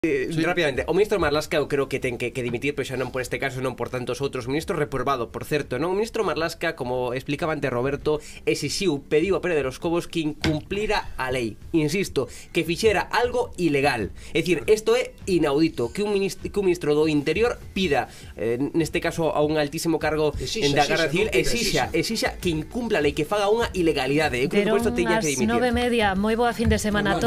Rápidamente, o ministro Marlaska eu creo que ten que dimitir, pero xa non por este caso, non por tantos outros. Ministro reprobado, por certo, non? O ministro Marlaska, como explicaba ante Roberto, pediu a Pérez de los Cobos que incumplira a lei. Insisto, que fixera algo ilegal. É dicir, isto é inaudito, que un ministro do Interior pida, neste caso a un altísimo cargo da Garda Civil, exixa que incumpla a lei, que faga unha ilegalidade. Eu creo que por isto teña que dimitir. 9:30, moi boa fin de semana.